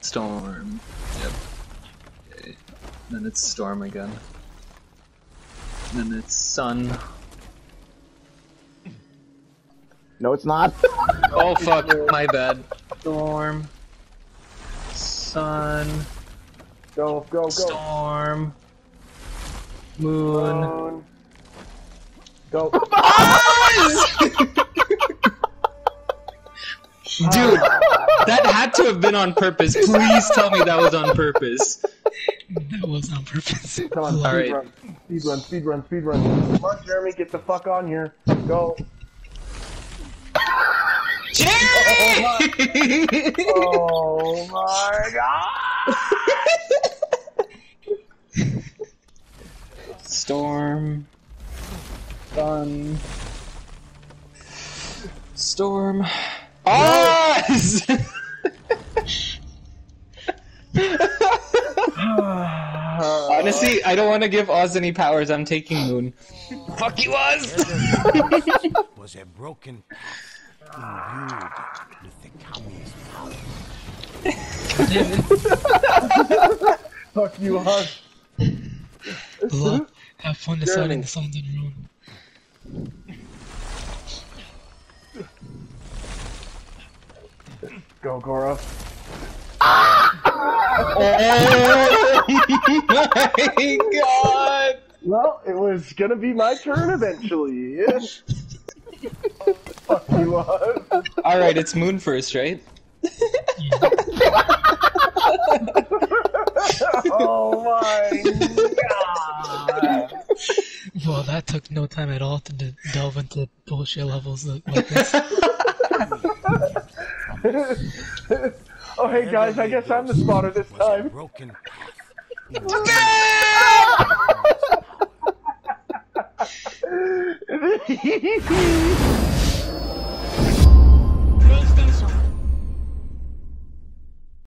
Storm. Yep. Okay. Then it's Storm again. Then it's Sun. No, it's not. Oh fuck, my bad. Storm. Sun. Go, go, go. Storm. Moon. Go. Dude, that had to have been on purpose. Please tell me that was on purpose. That was on purpose. Come on, All right. speed run, speed run, speed run. Come on, Jeremy, get the fuck on here. Go. Jerry! Oh my god! Storm. Sun. Storm. Oz! Honestly, I don't want to give Oz any powers. I'm taking Moon. Fuck you, Oz! Was a broken path imbued with the communist power. Fuck you, Hush. Well, have fun deciding the songs on your own. Go, Gora. Oh my god! Well, it was gonna be my turn eventually. Fuck you, Hush. Alright, it's Moon first, right? Oh my god! Well, that took no time at all to delve into bullshit levels like this. Oh hey guys, I guess I'm the spotter this time. Broken Hehehehe